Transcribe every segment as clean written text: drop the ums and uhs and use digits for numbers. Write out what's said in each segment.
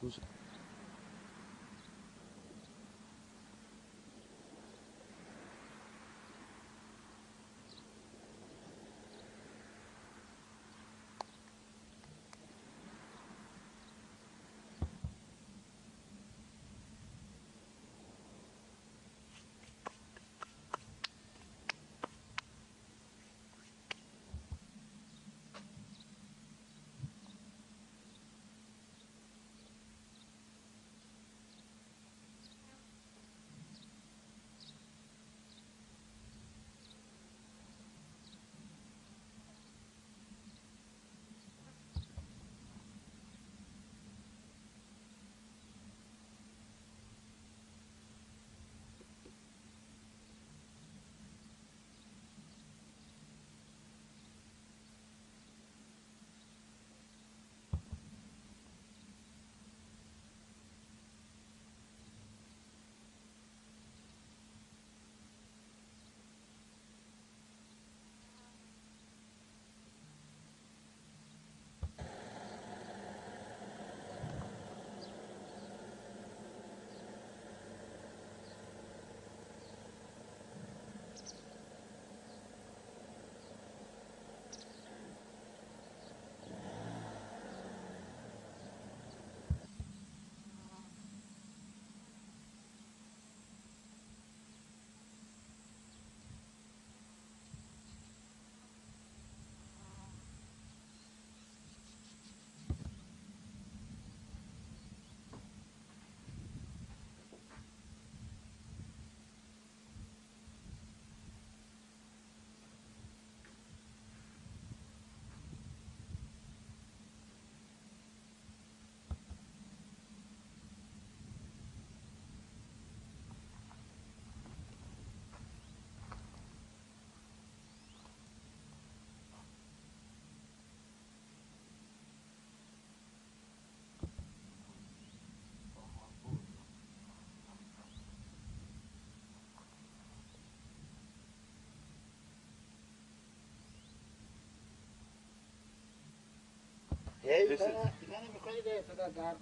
Hey, sana میخوای ده صدا در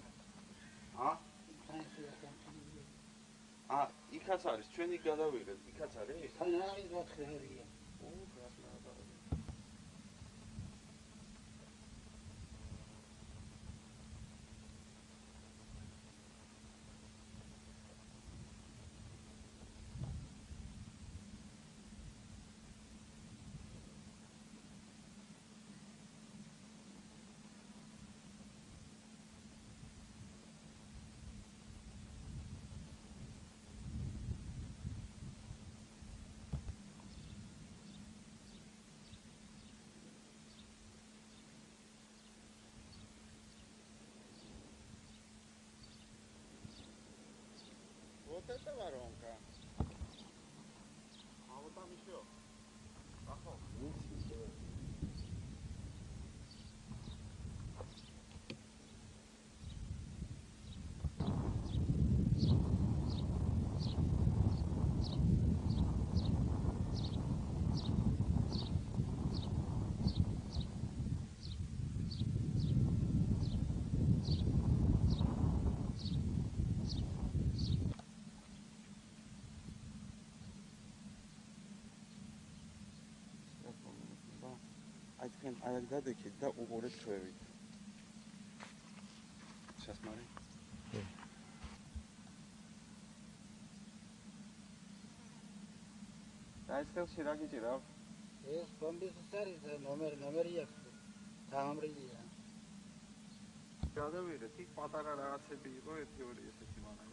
იქაც არის ჩვენი გადავიღეთ, იქაც არის? თანააღი გათხრია. Вот это воронка. А вот там еще. Пошел. აი გადაკეთ და უყურეთ ჩვევით. შესმარი? და ეს ხელში რა გიჭირავ? ეს კომბის არის ნომერი აქვს. დაამრილია. გადავიღეთ, იქ პატარა რაღაცები იყო, 1-2 ესეთი მანავი.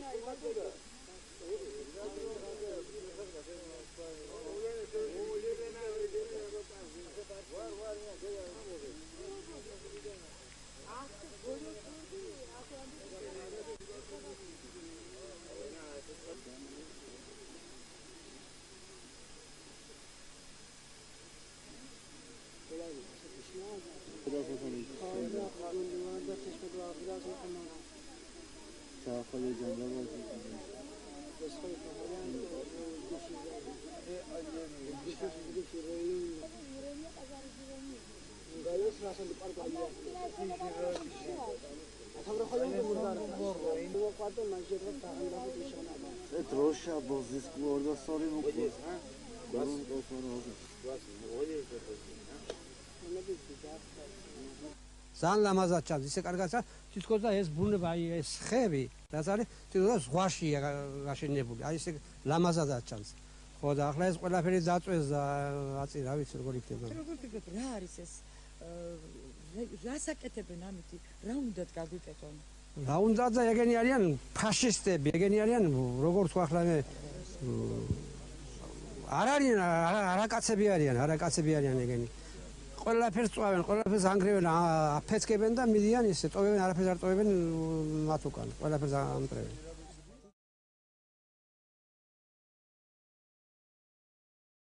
Troşa bozuz orada sorayım mı? Balon olsun olsun. ძალიან ლამაზად ჩანს ისე კარგადაც თითქოს და ეს ბუნება აი ეს ხეები რაც არის თითქოს ზღვაშია გაშენებული აი ესე ლამაზადაც ჩანს ხო და ახლა ეს ყველაფერი დაწვეს და აწი რა ვიცი როგორ იქნება როგორ ფიქრობ რა არის ეს რას აკეთებენ ამით რა უნდათ გაგვიკეთონ რა უნდა და ეგენი არიან ფაშისტები ეგენი არიან როგორ თქვა ახლა მე არ არიან არაკაცები არიან ეგენი ყველაფერს წვავენ, ყველაფერს ანგრევენ, აფეცკებენ და მიდიან ისე, ტოვებენ, არაფერს არ ტოვებენ მათ უკან, ყველაფერს ამტრევენ.